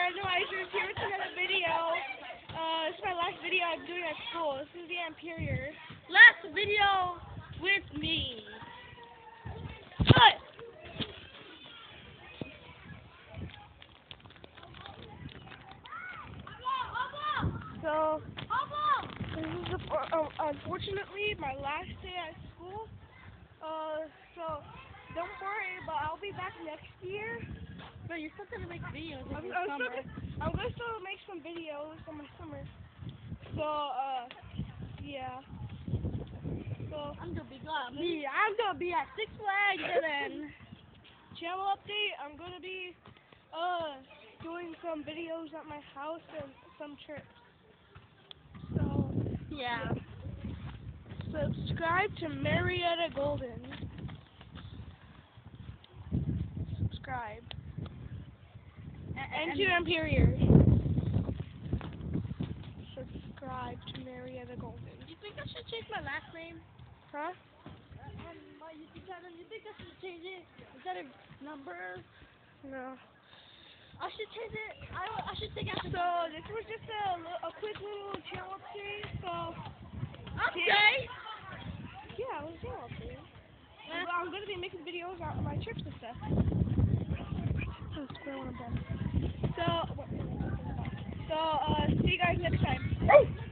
Noisers here with another video. This is my last video I'm doing at school. This is the Imperior. Last video with me. Cut! So, this is unfortunately my last day at school. So don't worry, but I'll be back next year. But you're still gonna make videos I'm over summer. I'm gonna still make some videos on my summer. So, yeah. So I'm gonna be gone. I'm gonna be at Six Flags, and then channel update. I'm gonna be doing some videos at my house and some trips. So Yeah. subscribe to Marietta Golden. Subscribe. And to Imperior. Subscribe to Marietta Golden. You think I should change my last name? Huh? On my YouTube channel, you think I should change it instead of numbers? No. I should change it. I should take out the So this was just a quick little channel update. So update. yeah, it was a channel update. I'm gonna be making videos on my trips and stuff. That's where I want to be. So see you guys next time.